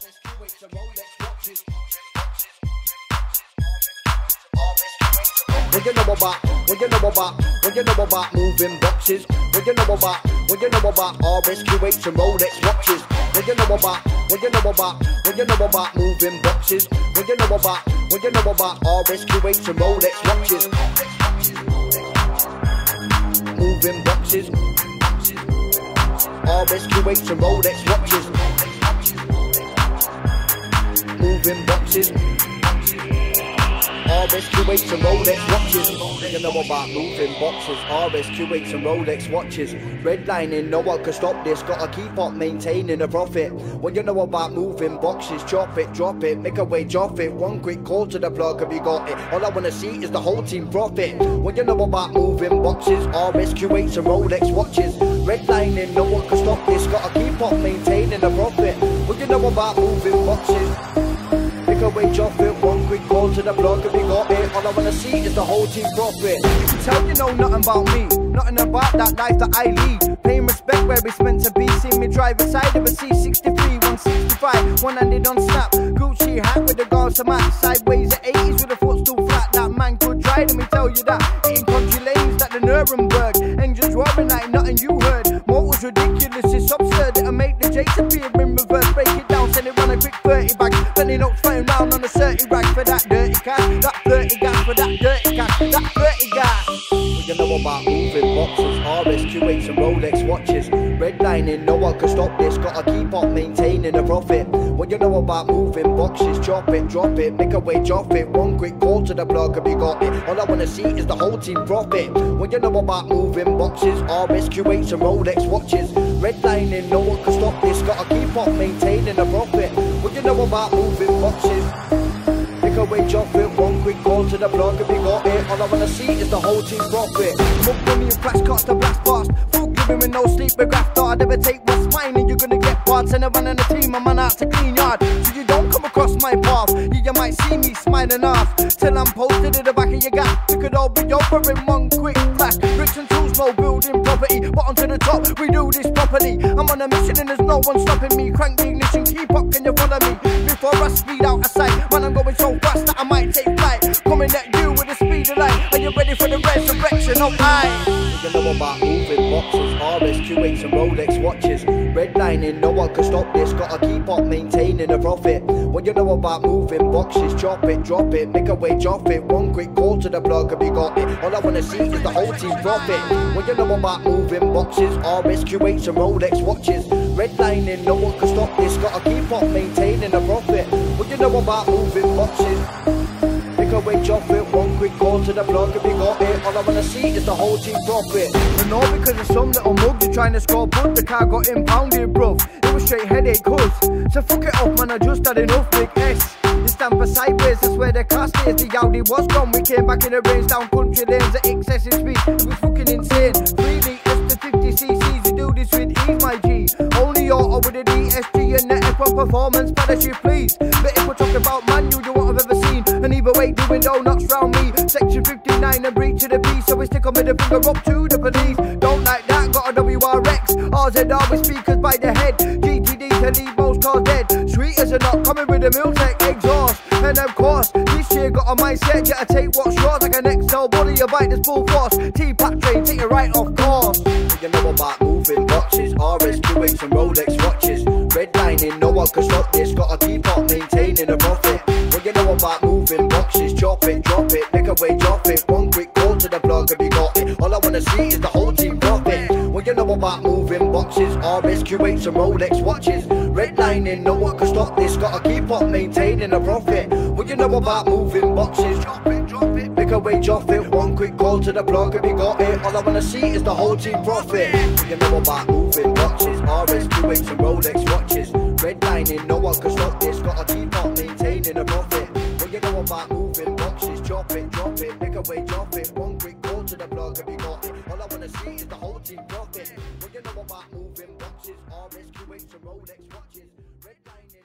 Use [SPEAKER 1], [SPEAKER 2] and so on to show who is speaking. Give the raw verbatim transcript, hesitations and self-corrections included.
[SPEAKER 1] What you know about, what you know about, what you know about moving boxes? What you know about, what you know about R S Q H and Rolex watches? What you know about, what you know about, what you know about moving boxes? What you know about, what you know about R S Q H and Rolex watches? Moving boxes, R S Q H and Rolex watches. Moving boxes, R S Q H and Rolex watches. You know about moving boxes, R S Q H and Rolex watches. Redlining, no one can stop this, gotta keep on maintaining a profit. What you know about moving boxes, chop it, drop it, make a wage off it. One quick call to the plug, have you got it? All I wanna see is the whole team profit. What you know about moving boxes, R S Q H and Rolex watches. Redlining, no one can stop this, gotta keep on maintaining a profit. What you know about moving boxes? Make a wage off it, one quick call to the blog and we got it. All I wanna see is the whole team profit.
[SPEAKER 2] You can tell you know nothing about me, nothing about that life that I lead. Paying respect where it's meant to be. See me drive a side of a C sixty-three, one sixty-five, one handed on snap. Gucci hat with the girls to match. Sideways at eighties with a footstool flat. That man could drive, let me tell you that. Hitting country lanes like the Nuremberg. Engines roaring like nothing you heard. Motors ridiculous, it's absurd. It'll make the Jakes appear in reverse. Break it down, send it run a quick thirty back. Penny notes flying round on the thirty rack for that dirty cash. That thirty gas for that dirty cash. That thirty gas.
[SPEAKER 1] What you know about moving boxes, R S Q H and Rolex watches. Redlining, no one can stop this, gotta keep on maintaining a profit. What you know about moving boxes, chop it, drop it, make a wage off it. One quick call to the blog and we got it. All I wanna see is the whole team profit. What you know about moving boxes, R S Q H and Rolex watches. Redlining, no one can stop this, gotta keep on maintaining a profit. What you know about moving boxes? Make a wage off it, one quick call to the blog and we got it. All I wanna see is the whole team profit.
[SPEAKER 2] Mug money and flash cards to blast past. Full giving with no sleep, but graft hard. Never take what's mine and you're gonna get parts. And I run on the team, I'm man out to clean yard. So you don't come across my path. Yeah, you might see me smiling off till I'm posted in the back of your gap. We could all be over in one quick flash. Bricks and tools, no building property. Bottom to the top, we do this properly. I'm on a mission and there's no one stopping me. Crank the ignition, keep up, can you follow me? Before I speed out of sight, man, I'm going so fast that I might take flight. Coming at you with the speed of light. Are you ready for the resurrection of I?
[SPEAKER 1] You know about moving boxes, R S Q H and Rolex watches. Redlining, no one can stop this, gotta keep on maintaining a profit. What you know about moving boxes, chop it, drop it, make a wage off it. One quick call to the blog and we got it. All I wanna see is the whole team profit. What you know about moving boxes, R S Q H and Rolex watches. Redlining, no one can stop this, gotta keep on maintaining a profit. What you know about moving boxes? Make a wage off it, one quick call to the blog and we got it. All I wanna see is the whole team profit.
[SPEAKER 2] I know because of some little mug, you're trying to score bud. The car got impounded, bruv. It was straight headache, cuz. So fuck it up, man, I just had enough, big S. This stand for sideways, that's where the car stays. The Audi was gone, we came back in the range, down country lanes at excessive speed. It was fucking insane. three litres to fifty c c's, you do this with ease, my G. Only auto with a D S G and the F one performance, better you please. But if we're talking about manual, you what I've ever seen. And either way, doing donuts round me. Section fifty-nine and breach of the peace, so we stick on with the finger up to the police. Don't like that, got a W R X. R Z R with speakers by the head. G T D to leave most cars dead. Sweet as a nut, coming with a Miltech exhaust. And of course, this year got a mindset, gotta take what's yours. Like an X L body, a bite that's full force. T-Pack train, take it right off course.
[SPEAKER 1] You know about moving boxes, R S Q H and Rolex watches. Redlining, no one can stop this, gotta keep on maintaining a profit. What you know about moving boxes, chop it, drop it, make a wage off it. One quick call to the blog and we got it. All I wanna see is the whole team profit. What you know about moving boxes, R S Q H and Rolex watches. Redlining, no one can stop this, gotta keep on maintaining a profit. What you know about moving boxes, drop it, drop it, make a wage off it. One quick call to the blog and we got it. All I wanna see is the whole team profit. What you know about moving boxes, R S Q H and Rolex watches. Redlining, no one can stop this, gotta keep on maintaining a profit. What you know about moving boxes, chop it, drop it, make a wage off it. One quick call to the blog and we got it. All I wanna see is the whole team profit. What you know about moving boxes, R S Q H and Rolex watches. Redlining.